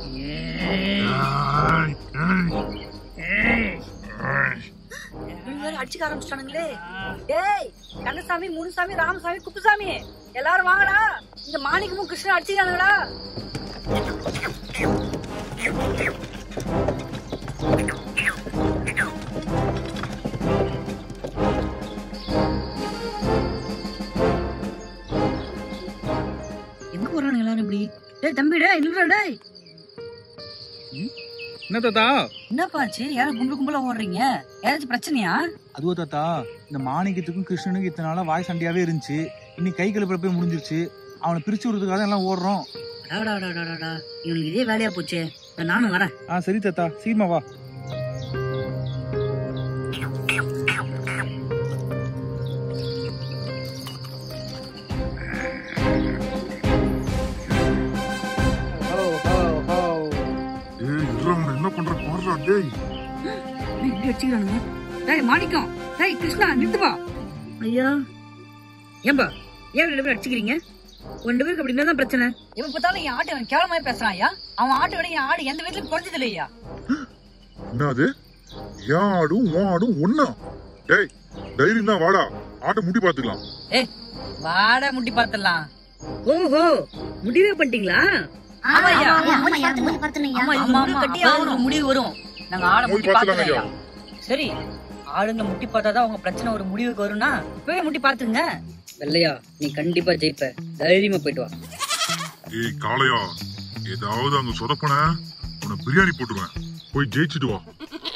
அடிச்சுக்க ஆரம்பிச்சிட்டானுங்களே. டேய் கண்ணசாமி, முனுசாமி, ராமசாமி, குப்புசாமி எல்லாரும் வாங்கடா. இந்த மாணிக்கமும் கிருஷ்ணன் அடிச்சுக்கானுங்கடா. எங்க போறானுங்க எல்லாரும் இப்படி? டேய் தம்பி, டேய் நில்லுடா. டேய் என்ன தாத்தா? என்னப்பாச்சு? யாரும் கும்பலா ஓடுறீங்க? ஏதாச்சும் பிரச்சனையா? அதுவோ தாத்தா, இந்த மாணிக்கத்துக்கும் கிருஷ்ணனுக்கும் இத்தனை நாளா வாய் சண்டையாவே இருந்துச்சு. இன்னைக்கு கை கழுப்புற போய் முடிஞ்சிருச்சு. அவனை பிரிச்சு விடுறதுக்காக எல்லாம் ஓடுறோம். இவனுக்கு இதே வேலையா போச்சு. நானும் வரேன். சரி தாத்தா, சீமா வா. என்ன பண்ற பாருடா டேய். இப்படி அடிச்சுக்கிறானுங்க. டேய் மாணிக்கம், டேய் கிருஷ்ணா நிறுத்துப்பா. ஐயா ஏன்பா ஏன் ரெண்டு பேரும் அடிச்சுக்கிறீங்க? ரெண்டு பேருக்கு அப்படி என்னதான் பிரச்சனை? இவன் பார்த்தாலும் என் ஆட்டு அவன் கேவலமா பேசுறான் ஐயா. அவன் ஆட்டை விட என் ஆடு எந்த வீட்டுல குறைஞ்சது இல்லையா? என்னது? என் ஆடும் உன் ஆடும் ஒன்னா? டேய் தைரியம் தான் வாடா, ஆட்டை முட்டி பாத்துக்கலாம். ஏய் வாடா முட்டி பாத்துடலாம். ஓஹோ முடிவே பண்ணிட்டீங்களா? முடிவு வரும். நாங்க ஆட முட்டி பாத்துக்கலாம். சரி ஆளுங்க முட்டி பார்த்தாதான் உங்க பிரச்சனை ஒரு முடிவுக்கு வரும்னா இப்பவே முட்டி பாத்துங்க. வெள்ளையா நீ கண்டிப்பா ஜெயிப்ப, தைரியமா போயிட்டு வா. ஏய் காளையா, ஏதாவது அங்க சொதப்பன உன பிரியாணி போட்டுருவேன். போய் ஜெயிச்சுட்டு வா.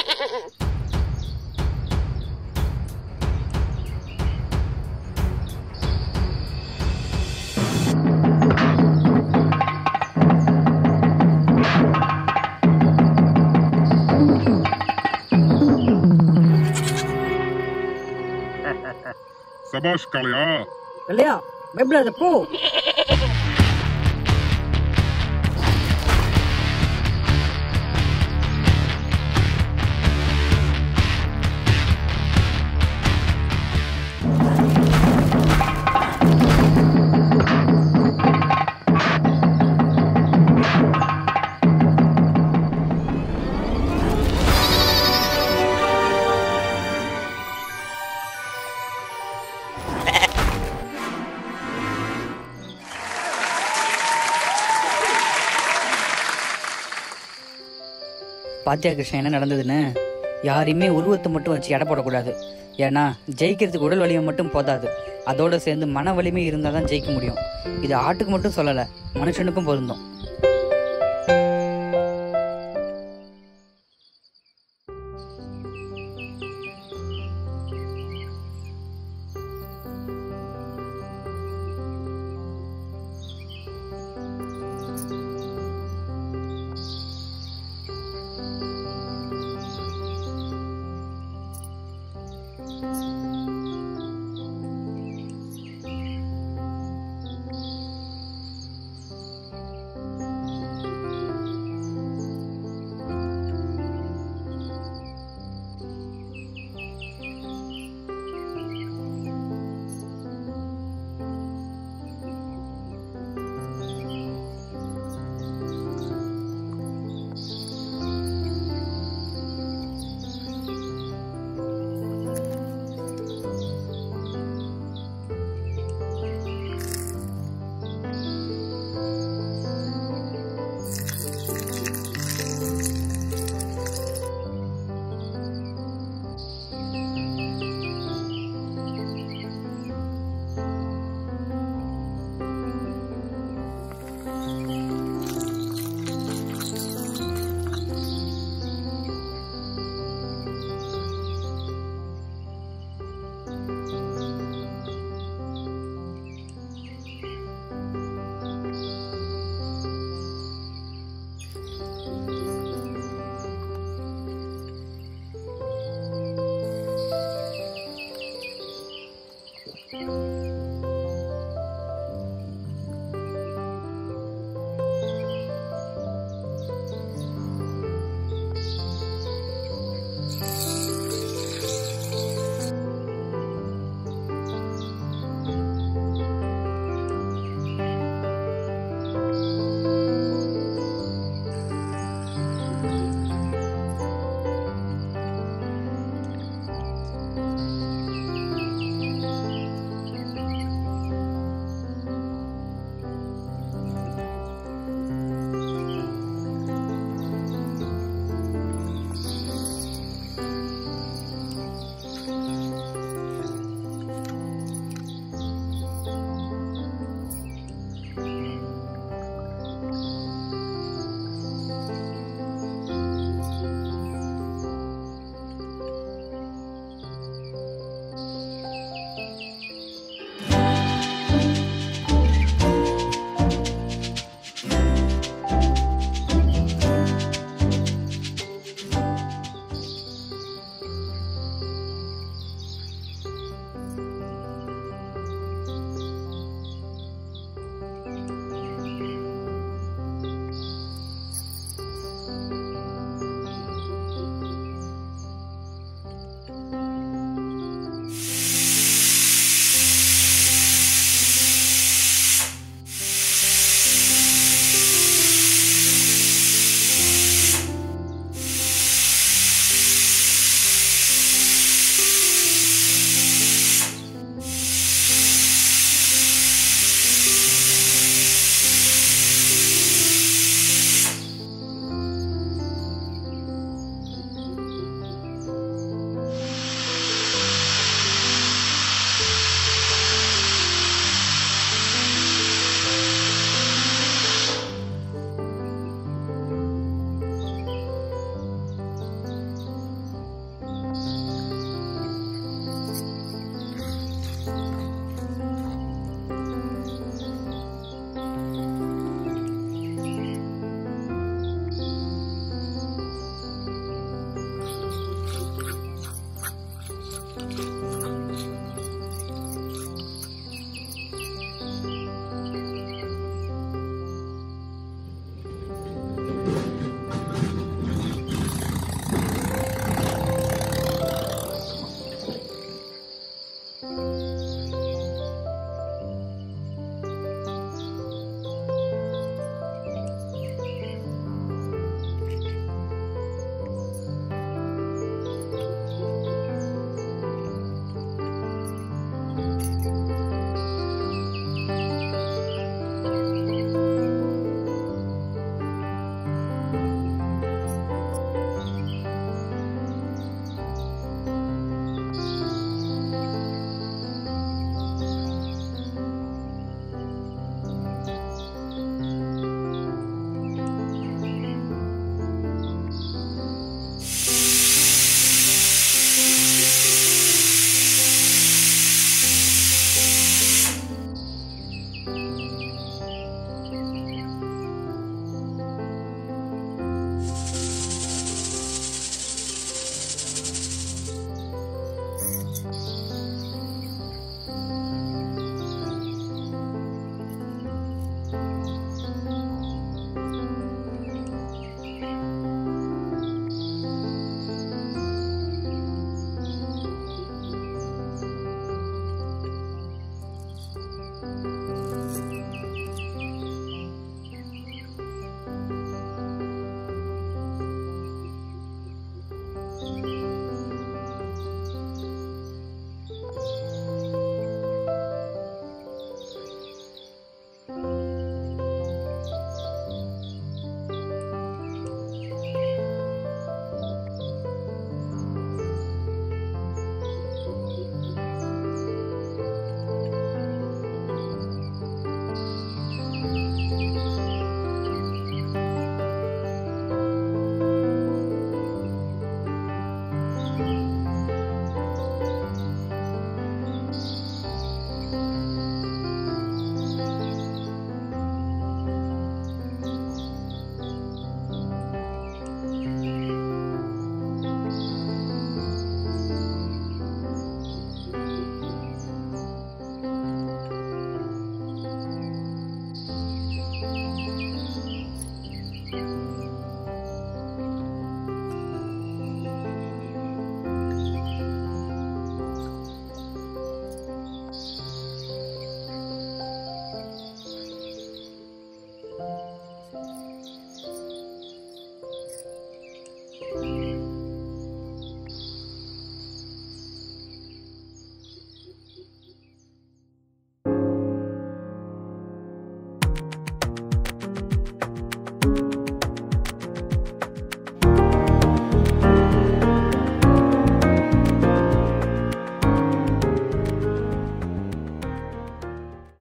சபாஷ் காளையா. வெள்ளையா பயப்படாத போ. பாத்தியா கிருஷ்ணன் என்ன நடந்ததுன்னு? யாரையுமே உருவத்தை மட்டும் வச்சு எடை போடக்கூடாது. ஏன்னா ஜெயிக்கிறதுக்கு உடல் வலிமை மட்டும் போதாது, அதோட சேர்ந்து மன வலிமை இருந்தால் தான் ஜெயிக்க முடியும். இது ஆட்டுக்கு மட்டும் சொல்லலை, மனுஷனுக்கும் பொருந்தும்.